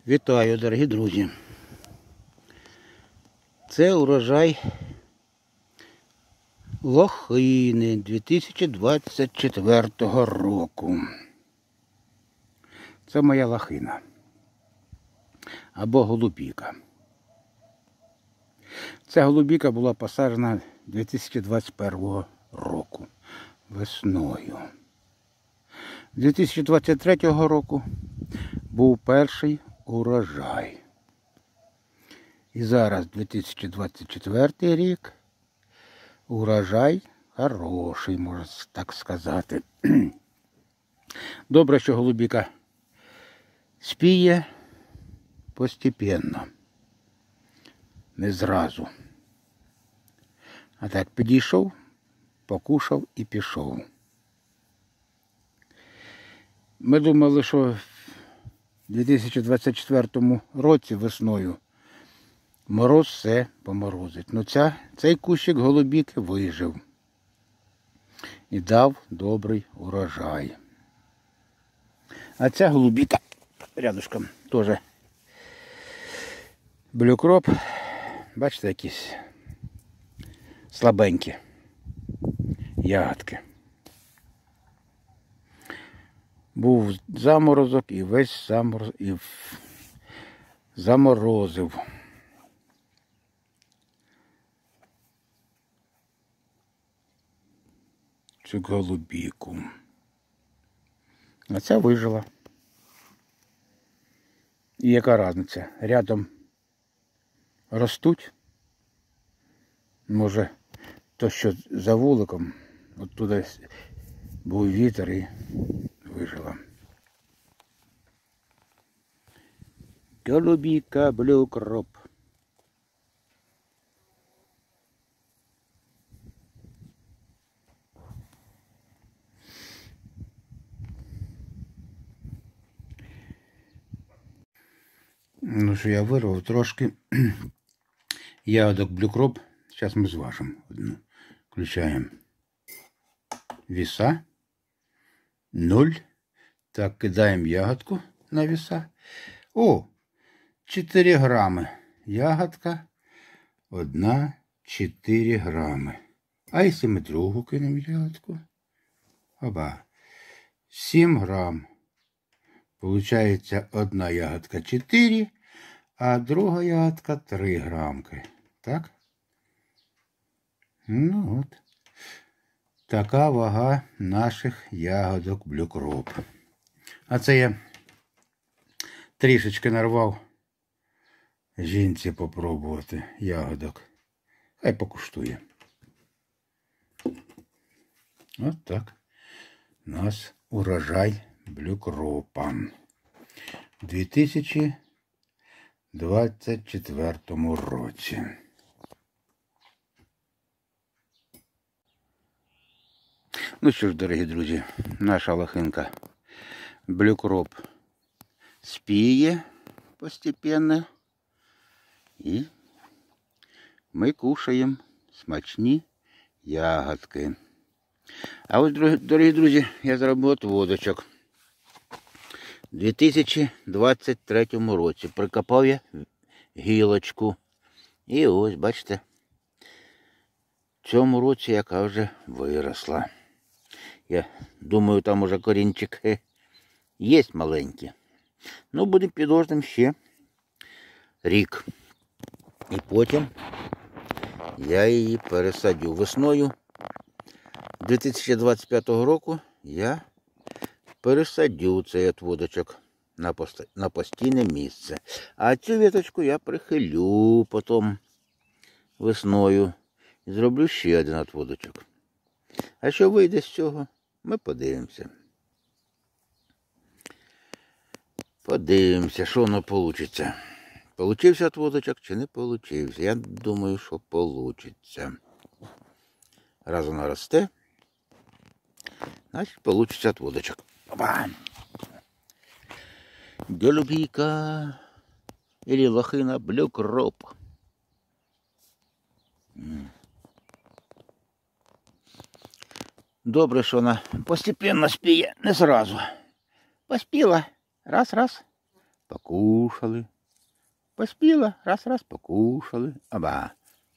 Вітаю, дорогі друзі. Це урожай лохини 2024 року. Це моя лохина. Або голубіка. Ця голубіка була посаджена 2021 року весною. 2023 року був перший урожай. І зараз 2024 рік урожай хороший, можна так сказати. Добре, що голубіка спіє постепенно, не зразу. А так підійшов, покушав і пішов. Ми думали, що в 2024 році весною мороз все поморозить. Ну цей кущик голубіки вижив і дав добрий урожай. А ця голубіка рядышком теж блюкроп. Бачите, якісь слабенькі ягодки. Був заморозок і весь заморозив. Цю голубіку. А ця вижила. І яка різниця? Рядом ростуть. Може, то, що за вуликом, оттуда був вітер і вижила. Голубіка блюкроп. Ну що, я вирвав трошки ягодок блюкроп. Зараз ми зважимо. Включаємо веса 0. Так, кидаємо ягодку на веса. О, 4 грами. Ягодка 4 грами. А якщо ми другу кинемо ягодку? Оба. 7 грам. Получається, одна ягодка 4, а друга ягодка 3 грамки. Так? Ну от. Така вага наших ягодок блюкроп. А це я трішечки нарвав жінці попробувати ягодок. Хай покуштує. От так. У нас урожай блюкропа у 2024 році. Ну що ж, дорогі друзі, наша лохинка блюкроп спіє постепенно. І ми кушаємо смачні ягодки. А ось, дорогі друзі, я зробив отводочок. У 2023 році прикопав я гілочку. І ось, бачите, в цьому році яка вже виросла. Я думаю, там уже корінчики є маленькі. Ну, будемо підождемо ще рік. І потім я її пересадю. Весною 2025 року я пересадю цей отводочок на постійне місце. А цю віточку я прихилю потім весною і зроблю ще один отводочок. А що вийде з цього, ми подивимося. Подивимося, що воно вийде. Получився отводочок чи не получився? Я думаю, що получиться. Раз вона росте, значить получиться отводочок. Опа! Голубіка или лохина блюкроп. Добре, що вона постепенно спіє, не зразу. Поспіла. Раз, покушали. Поспіла, раз покушали. Аба.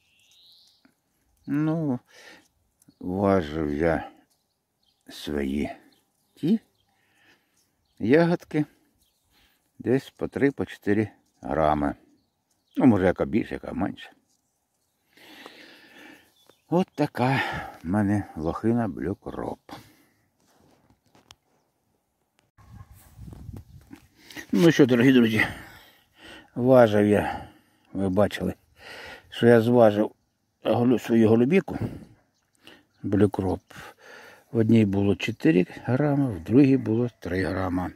Ну, важив я свої ті ягодки десь по 3-4 грами. Ну, може, яка більше, яка менше. От така в мене лохина блюкроп. Ну що, дорогі друзі, важив я, ви бачили, що я зважив свою голубіку, блюкроп. В одній було 4 грама, в другій було 3 грама.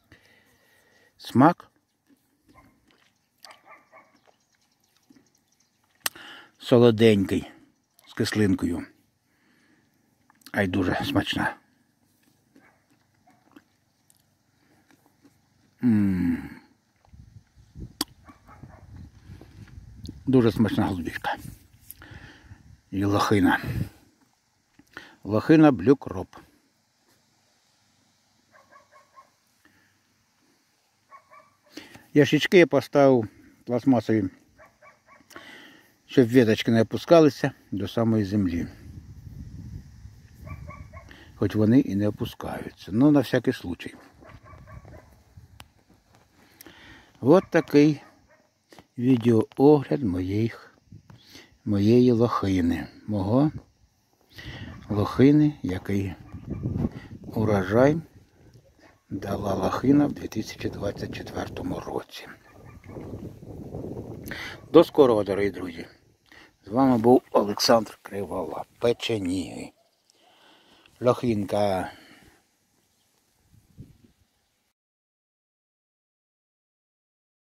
Смак солоденький, з кислинкою, а й дуже смачна. Дуже смачна голубівка. І лохина. Лохина блюкроп. Ящички я поставив пластмасові, щоб веточки не опускалися до самої землі. Хоч вони і не опускаються. Ну, на всякий случай. От такий відеоогляд моєї лохини. Мого лохини, який урожай дала лохина в 2024 році. До скорого, дорогі друзі. З вами був Олександр Криволап. Печеніги. Лохинка